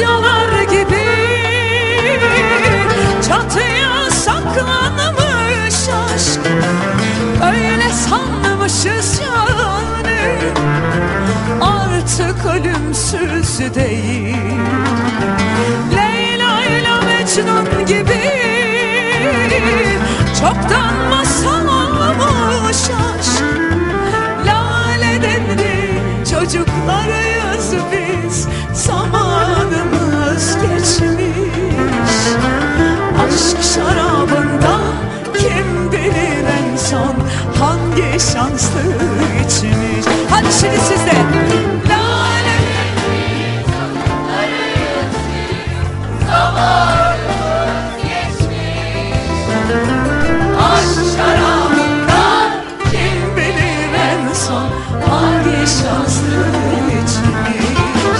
radyolar gibi çatıya saklanmış aşk. Öyle sanmışız yani, artık ölümsüz değil. Leyla ile Mecnun gibi çoktan masal olmuş aşk. Lale devri çocuklarıyız biz, zamanımız geçmiş. Aşk şarabından kim bilir en son hangi şanslı içmiş. Hadi şimdi siz de. Lale devri çocuklarıyız biz, zamanımız geçmiş. Aşk şarabından kim bilir en son hangi şanslı içmiş.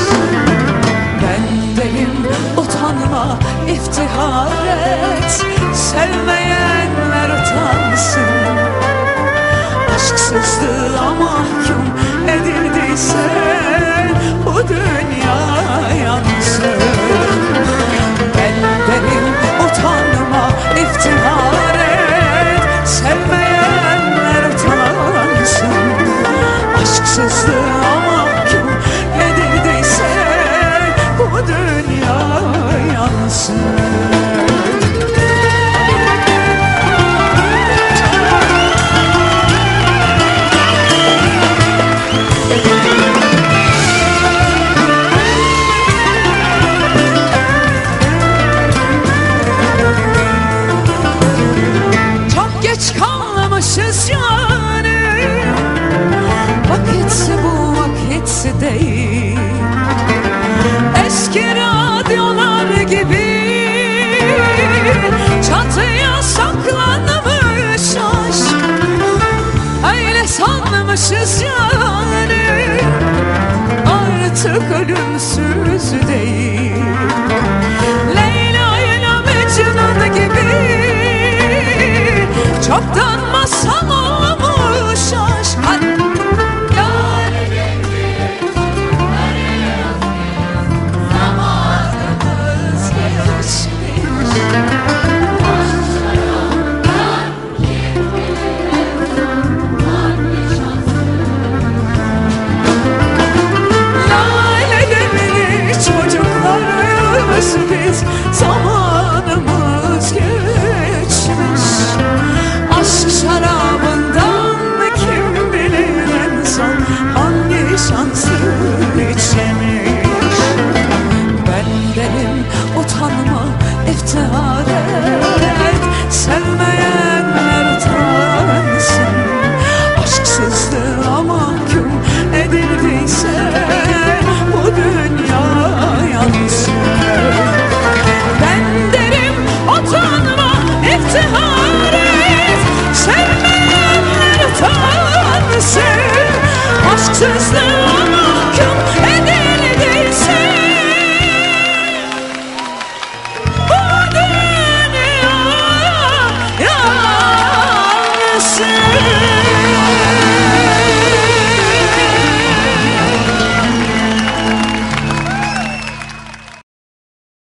Bendenim utanma, iftihar et, sevmeyenler utansın. Aşksızlığa mahkum edildiysen bu dünya yansın. Bendenim utanma, iftihar et, sevmeyenler utansın. Aşksızlığa mahkum edildiyse bu dünya yansın. Çok geç kalmışız yani, vakit bu vakit değil. Eski radyolar gibi çatıya saklanmış aşk. Öyle sanmışız yani, artık ölümsüz değil. Leyla ile Mecnun gibi çoktan masal olmuş aşk. Biz, zamanımız geçmiş. Aşk şarabından kim bilir en son hangi şansı içmiş. Bendenim utanma, iftihar et, sevmeyenler utansın. Aşksızlığa mahkum edildiyse bu dünya yansın. Ben derim utanma, iftihar et, sevmeyenler utansın. Aşksızlığa